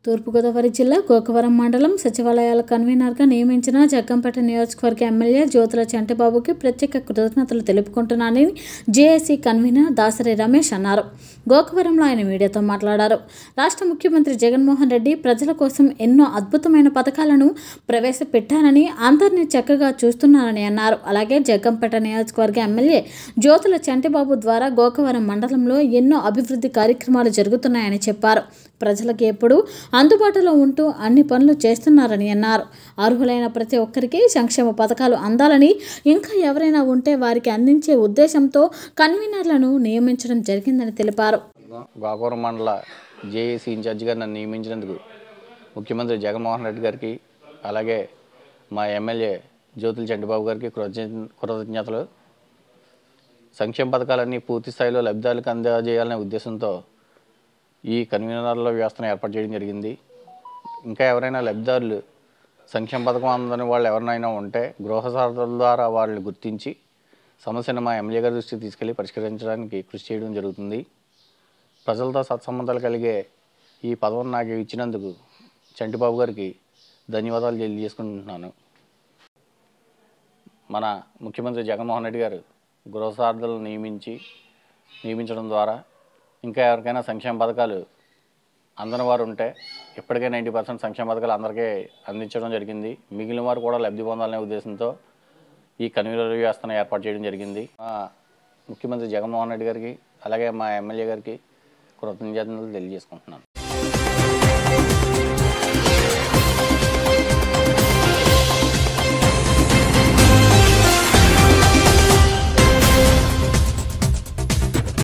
తూర్పుగోదావరి జిల్లా గోకవరం మండలం సచివాలయాల కన్వీనర్గా నియమించిన జగ్గంపేట నియోజకవర్గ ఎమ్మెల్యే జ్యోతుల చంటిబాబుకి ప్రత్యేక కృతజ్ఞతలు తెలుపుకుంటున్నానని జేఏసీ కన్వీనర్ దాసరి రమేష్ అన్నారు. గోకవరంలో ఆయన మీడియాతో మాట్లాడారు. రాష్ట్ర ముఖ్యమంత్రి జగన్మోహన్ రెడ్డి ప్రజల కోసం ఎన్నో అద్భుతమైన పథకాలను ప్రవేశపెట్టారని, అందరినీ చక్కగా చూస్తున్నారని అన్నారు. అలాగే జగ్గంపేట నియోజకవర్గ ఎమ్మెల్యే జ్యోతుల చంటిబాబు ద్వారా గోకవరం మండలంలో ఎన్నో అభివృద్ధి కార్యక్రమాలు జరుగుతున్నాయని చెప్పారు. ప్రజలకు ఎప్పుడూ అందుబాటులో ఉంటూ అన్ని పనులు చేస్తున్నారని అన్నారు. అర్హులైన ప్రతి ఒక్కరికి సంక్షేమ పథకాలు అందాలని, ఇంకా ఎవరైనా ఉంటే వారికి అందించే ఉద్దేశంతో కన్వీనర్లను నియమించడం జరిగిందని తెలిపారు. గోకవరం మండల జేఏసీ ఇన్ఛార్జిగా నన్ను నియమించినందుకు ముఖ్యమంత్రి జగన్మోహన్ రెడ్డి గారికి, అలాగే మా ఎమ్మెల్యే జ్యోతుల చంటిబాబు గారికి కృతజ్ఞతలు. సంక్షేమ పథకాలన్నీ పూర్తి స్థాయిలో లబ్ధిదారులకు అందజేయాలనే ఉద్దేశంతో ఈ కన్వీనర్ల వ్యవస్థను ఏర్పాటు చేయడం జరిగింది. ఇంకా ఎవరైనా లబ్ధిదారులు సంక్షేమ పథకం అందని వాళ్ళు ఎవరినైనా ఉంటే గృహ సారథుల ద్వారా వాళ్ళని గుర్తించి సమస్యను మా ఎమ్మెల్యే గారి దృష్టికి తీసుకెళ్లి పరిష్కరించడానికి కృషి చేయడం జరుగుతుంది. ప్రజలతో సత్సంబంధాలు కలిగే ఈ పదవిని నాకు ఇచ్చినందుకు చంటిబాబు గారికి ధన్యవాదాలు తెలియజేసుకుంటున్నాను. మన ముఖ్యమంత్రి జగన్మోహన్ రెడ్డి గారు గృహ సారథులను నియమించడం ద్వారా ఇంకా ఎవరికైనా సంక్షేమ పథకాలు అందని వారు ఉంటే ఇప్పటికే 90% సంక్షేమ పథకాలు అందరికీ అందించడం జరిగింది. మిగిలిన వారు కూడా లబ్ధి పొందాలనే ఉద్దేశంతో ఈ కన్వీనర్ వ్యవస్థను ఏర్పాటు చేయడం జరిగింది. ముఖ్యమంత్రి జగన్మోహన్ రెడ్డి గారికి, అలాగే మా ఎమ్మెల్యే గారికి కృతజ్ఞతలు తెలియజేసుకుంటున్నాను.